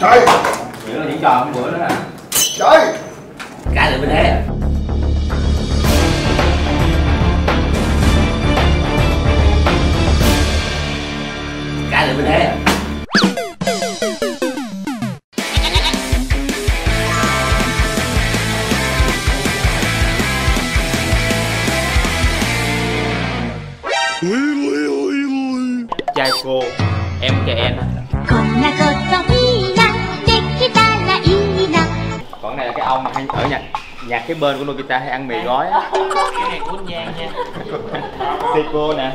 Trời. Vậy là diễn trò cái bữa đó nè. Trời. Cái lại bên thế. Cái lại bên thế. Trai cô, em trai em. Còn này là cái ông hay ở nhạc cái bên của Nobita hay ăn mì gói á. Cái này của Giang nha. Seiko nè.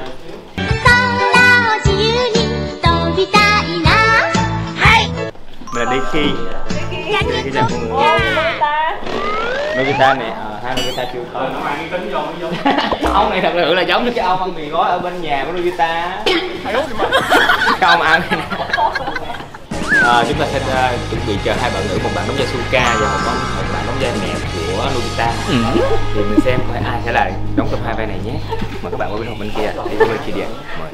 Mình là Deki. Deki chào mọi người. Nobita này, hai Nobita chưa có. Ông này thật sự là giống như cái ông ăn mì gói ở bên nhà của Nobita. Cái ông ăn này nè. Chúng ta sẽ chuẩn bị chờ hai bạn nữ, một bạn đóng vai Suka và một bạn đóng vai mẹ của Nobita. Thì mình xem ai sẽ là đóng trong hai vai này nhé. Mời các bạn qua bên kia, đi qua bên kia đi. Mời.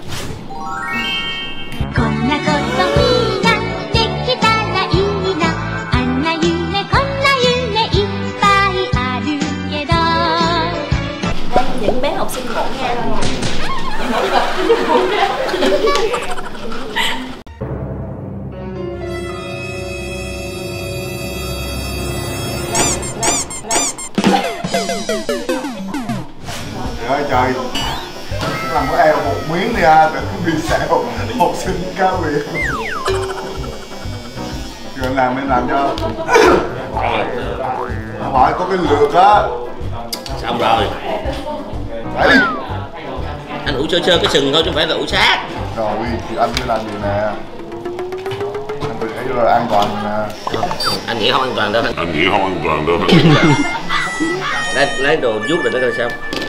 Những bé học sinh ngộ ngang rồi. Trời ơi trời. Làm của em một miếng đi à, đừng có bị xẹo. Học sinh cao biệt. Rồi em làm cho. Không phải có cái lượt á. Xong rồi. Đấy. Anh ủ chơi cái sừng thôi chứ không phải là ủ sát. Rồi thì anh sẽ làm gì nè. Anh tự thấy là an toàn nè. Anh nghĩ không an toàn đâu. Anh nghĩ không an toàn đâu. Lấy đồ vuốt rồi nó coi sao.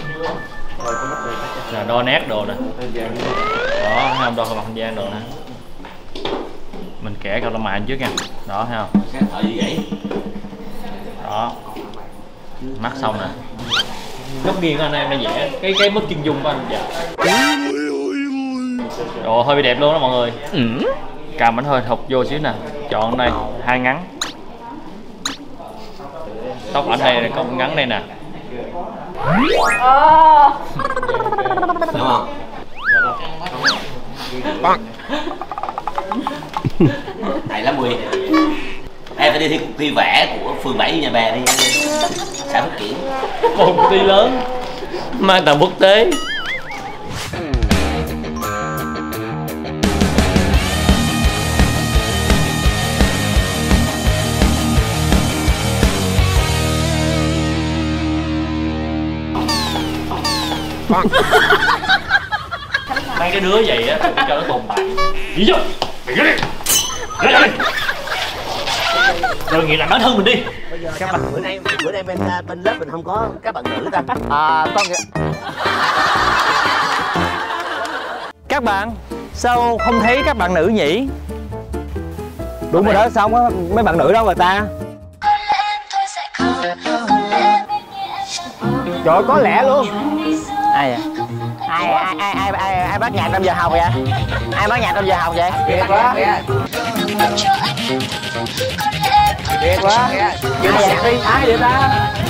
Là đo nét đồ nè. Đó, thấy không? Đo mặt không gian đồ nè. Mình kẻ cao lông mày trước nha. Đó, thấy không? Ở như vậy. Đó. Mắt xong nè. Góc nghiêng của anh em đã vẽ cái mức chân dung của anh dạ. Ồ, hơi bị đẹp luôn đó mọi người. Cầm ảnh hơi thụt vô xíu nè. Chọn đây, hai ngắn. Tóc ảnh đây có ngắn đây nè. Đúng không? Hay lắm Huy. Em phải đi thi vẽ của phường 7 nhà bè đi. Xã Phước Kiển. Một công ty lớn mang tầm quốc tế. Mấy cái đứa vậy á, cho nó tồn tại. Gì chứ? Mày cái đi. Rồi nghĩ là bản thân mình đi. Các bạn bữa nay bên lớp mình không có các bạn nữ ta. Con kìa. Các bạn, sao không thấy các bạn nữ nhỉ? Đúng rồi đó, sao không có mấy bạn nữ đâu mà ta? Trời ơi, có lẽ luôn. Ai vậy? Ai bắt nhạc trong giờ học vậy? Ai bắt nhạc trong giờ học vậy? Kiệt quá. Kiệt quá. Kiệt nhạc đi, ai vậy ta?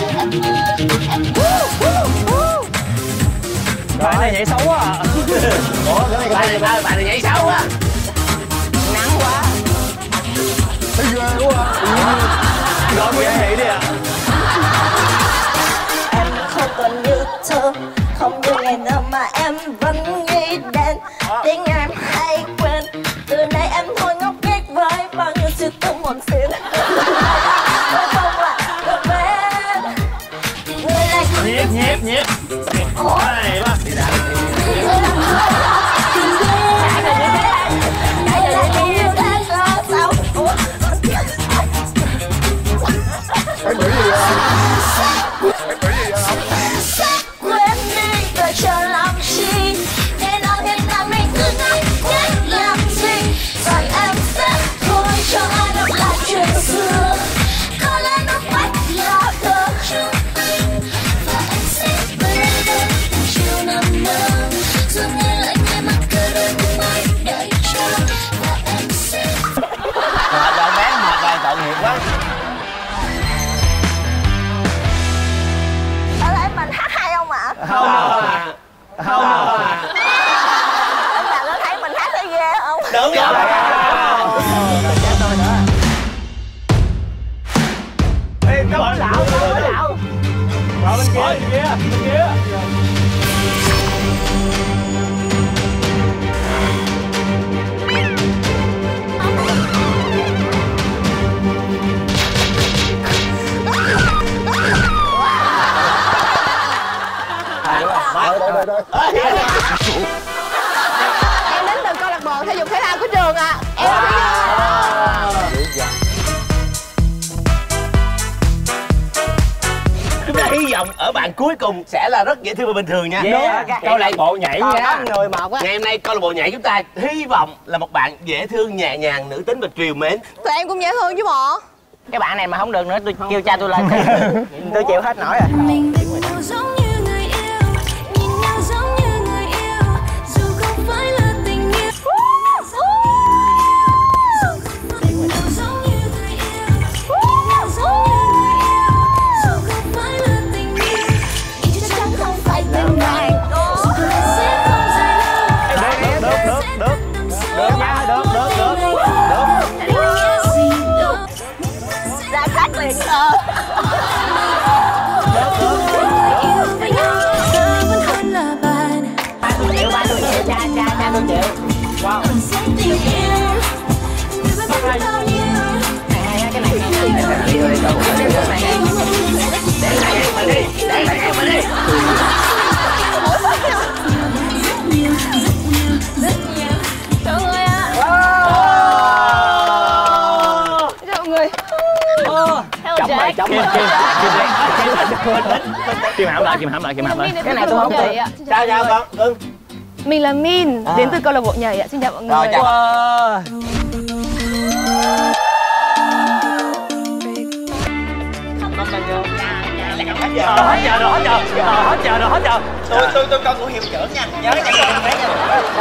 Bạn này nhảy xấu à. Ủa, bạn này nhảy xấu á. nắng quá. Thấy ghê quá à. Gọi Nguyễn Thị đi ạ. Em không còn như thơ, không như ngày nào mà em vẫn nghĩ đến tiếng em hay quên. Từ nay em thôi ngốc nghếch với bao nhiêu sự tâm hồn xuyên. Không lại được bên người này. Nhép này ba. Em nghĩ gì vậy? Em nghĩ gì vậy? Quên đi rồi chờ làm chi, để nào hiện tại mình cứ ngốc nghếch làm gì. Rồi em sẽ thôi cho ai đọc lại chuyện Em đến từ câu lạc bộ thể dục thể thao của trường ạ. Em Chúng ta hy vọng ở bạn cuối cùng sẽ là rất dễ thương và bình thường nha. Câu lạc bộ nhảy nha. Người một á. Ngày hôm nay câu lạc bộ nhảy chúng ta hy vọng là một bạn dễ thương, nhẹ nhàng, nữ tính và trìu mến. tụi em cũng dễ thương chứ bộ. Cái bạn này mà không được nữa tôi kêu cha tôi lên. Tôi chịu hết nổi rồi. Mình thích nhau giống như người yêu, nhìn nhau giống như người yêu, dù không phải là tình yêu. Thích nhau giống như người yêu, nhìn nhau giống như người yêu, dù không phải là tình yêu. Chắc chắn không phải tình bạn, dù có lẽ sẽ không dài lâu. Được nha, được. Ra cắt liền cơ. Ba tôi chịu, cha tôi chịu. Wow. Cái này Chào người ạ. Chào người. Chấm rồi. Kìm hãm lại. Cái này tôi không được. Chào con. Mình là Min, đến từ câu lạc bộ nhảy ạ. Xin chào mọi người. Rồi, chào. Hết giờ. Tôi con của hiệu trưởng nha. Nhớ chạy cho em bé nha.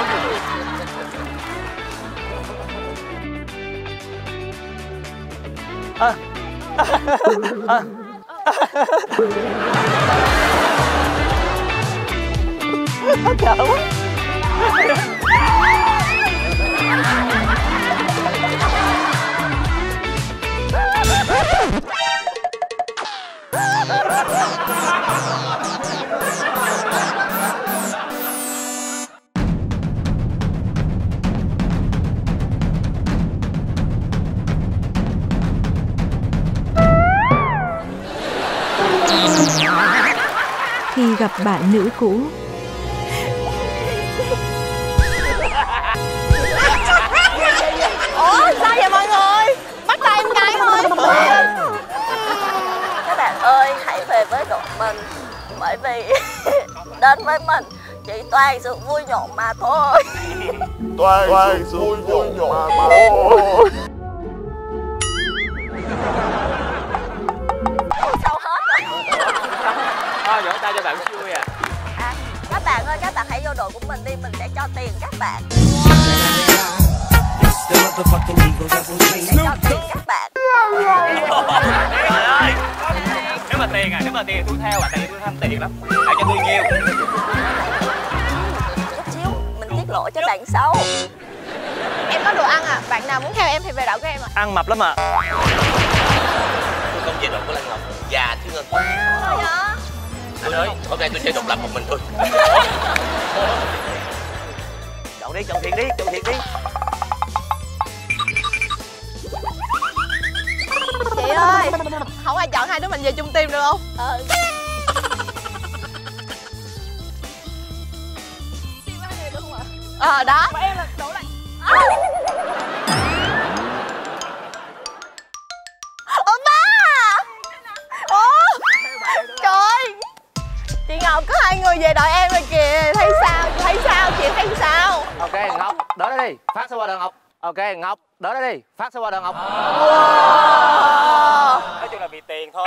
Khi gặp bạn nữ cũ. Ủa sao vậy mọi người? Bắt tay em gái thôi. Các bạn ơi, hãy về với tụi mình. Bởi vì đến với mình chỉ toàn sự vui nhộn mà thôi. Toàn sự vui nhộn mà thôi. Sao hết rồi? Thôi vỗ tay cho bạn vui à. Các bạn ơi, các bạn hãy vô đội của mình đi, mình sẽ cho tiền các bạn. Sẽ cho tiền các bạn. Trời ơi. Nếu mà tiền tôi theo tại vì tôi tham tiền lắm. Hãy cho tôi nhiều. Chút xíu mình tiết lộ cho bạn sau. Em có đồ ăn à? Bạn nào muốn theo em thì về đội của em ạ. Ăn mập lắm à. Tôi không về đội của Lan Ngọc. Già chứ Ngân. Sao vậy? Anh ơi, hôm nay tôi chơi độc lập một mình thôi. Chọn thiện đi. Chị ơi, không ai chọn hai đứa mình về chung team được không? Đó. Em là đủ này. Ủa ba. Trời ơi. Chị Ngọc có hai người về đội em rồi kìa. Thấy sao? Chị thấy sao? Ok Ngọc, đỡ đây đi. Phát số qua đội Ngọc. Ok Ngọc, đỡ đây đi. Phát số qua đội Ngọc. Nói chung là vì tiền thôi.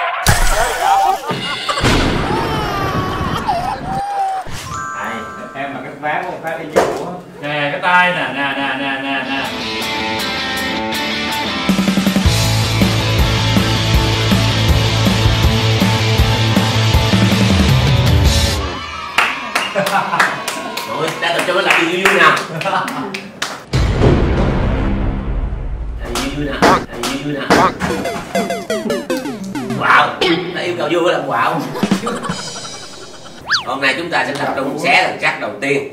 Em mà cái ván một phát đi vô. Nè cái tay nè. Rồi, đã tập cho nó lại vui nào. Vui nào. Wow, đã yêu cầu vui là wow. Hôm nay chúng ta sẽ tập trung xé lần chắc đầu tiên.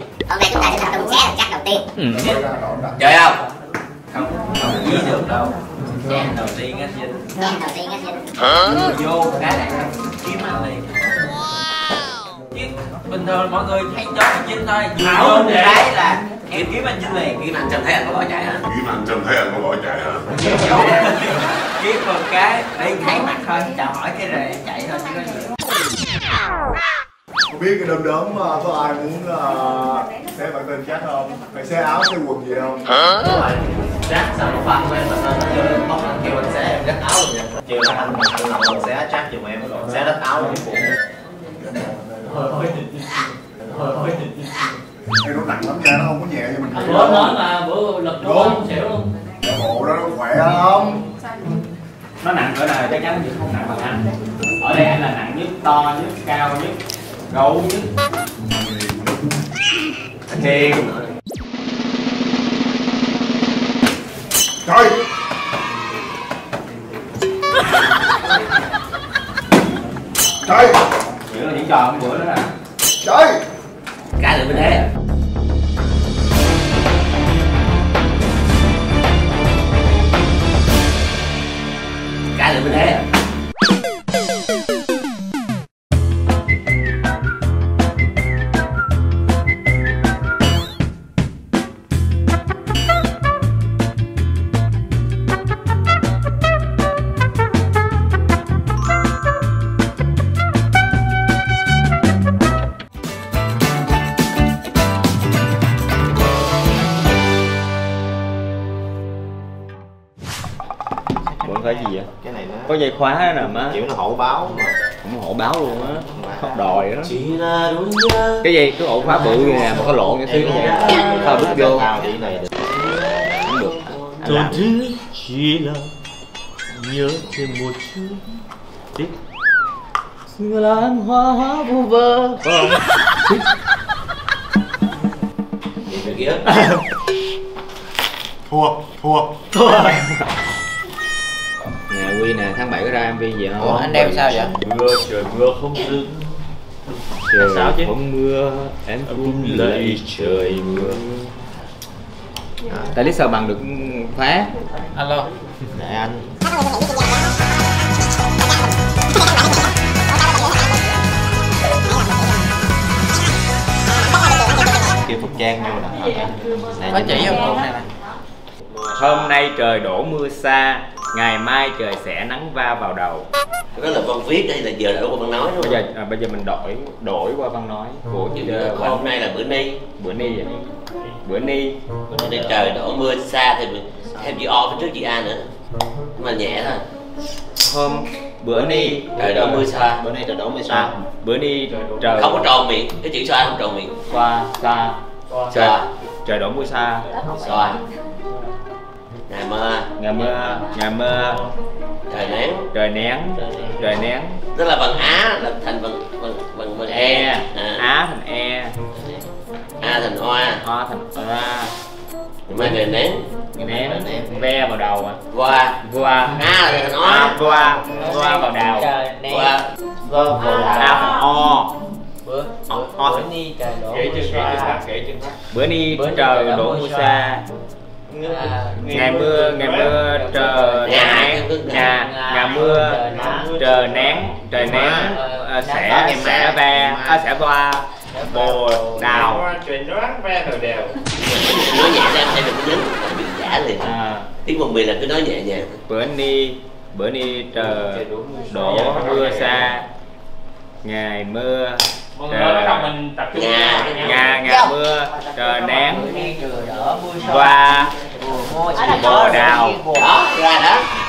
Chơi không? Không nghĩ được đâu. Xé đầu tiên anh Vinh. Vô cái này kiếm anh liền. bình thường mọi người hay cho anh Vinh thôi. Không, Vừa đấy là em kiếm anh Vinh liền. Kiếm anh Trần thấy anh có bỏ chạy hả? Kiếm anh Trần thấy anh có bỏ chạy hả? Kiếm một cái để thấy mặt thôi, chào hỏi cái rồi chạy thôi chứ có gì. Không biết cái đom đóm có ai muốn xé bản tên chat không? Phải xé áo xé quần gì không? Đúng rồi. Chat sao mà phạt với mình lên nó bóc anh kêu anh xé em đất áo luôn vậy. Chưa là anh lòng xé chat giùm em xé đất áo luôn phụ. Cái nó nặng lắm nha, nó không có nhẹ như mình thấy. Bữa nói mà bữa lật nó không xỉu luôn. Cái bộ đó nó khỏe không? Nó nặng cỡ nào chắc chắn nó không nặng bằng anh. Ở đây anh là nặng nhất, to nhất, cao nhất, gấu nhất. Hiền. Trời! Trời! Chỉ là những trò một bữa đó nè. Trời! Cái là bên thế. Cái là bên thế. Bữa phải gì vậy? Cái này nó Có dây khóa đó nè má. kiểu nó hổ báo mà. Cũng hộ báo luôn á. Không đòi đó. Chỉ là đúng nhớ. Cái gì? Cái ổ khóa bự như nè mà có lộn như xíu như vậy. Thôi bước vô. Chỉ này được. Không được. Anh làm. Chỉ là nhớ thêm một chút tí. Lan hoa vu vơ. Gì vậy kia? Thua. Nè Quy nè, tháng 7 có ra MV gì không? Ủa anh đem sao vậy? Mưa trời mưa không dừng. Trời sao chứ? không mưa, em cũng lấy trời mưa. Tại lý sao bằng được phá? Alo. Để anh. Kêu Phúc Trang vô nè. Có chỉ không luôn này nè. Hôm nay trời đổ mưa xa, ngày mai trời sẽ nắng va vào đầu. Đó là văn viết hay là giờ đổi qua văn nói đúng không? Bây giờ mình đổi qua văn nói của Hôm nay là bữa ni. bữa ni vậy. Bữa ni. Bữa nay trời đổ mưa xa thì mình thêm chữ O phía trước chữ A nữa. Nhưng mà nhẹ thôi. Hôm bữa ni Trời đổ mưa xa. Bữa nay trời đổ mưa xa. Bữa ni trời Không có tròn miệng, cái chữ xoa không tròn miệng. qua xa. Xoa. Trời đổ mưa xa. Xoa. Ngày mưa. Ngày mưa. Trời nắng. Trời nén. Tức là bằng Á là thành bằng E. Á thành E. A thành Oa. O thành A. Nhưng mà ngày nén. Nén. Ve vào đầu à. Qua. A là thành Oa. Qua vào đầu. Qua. A thành O. Bữa ni trời đổ Kể mưa chân xa. Bữa ni trời đổ mưa xa. Ngày mưa trời nắng. Ngày mưa trời nắng. Sẽ va bồ đào. Chuyện đoán ve rồi đều. Nói nhẹ ra em đừng có dính. Bị giả liền. Tiếng vùng miền là cứ nói nhẹ nhàng. Bữa ni trời đổ mưa xa. Ngày mưa ngày mưa trời nắng và bồ đào. Đó, ra đó.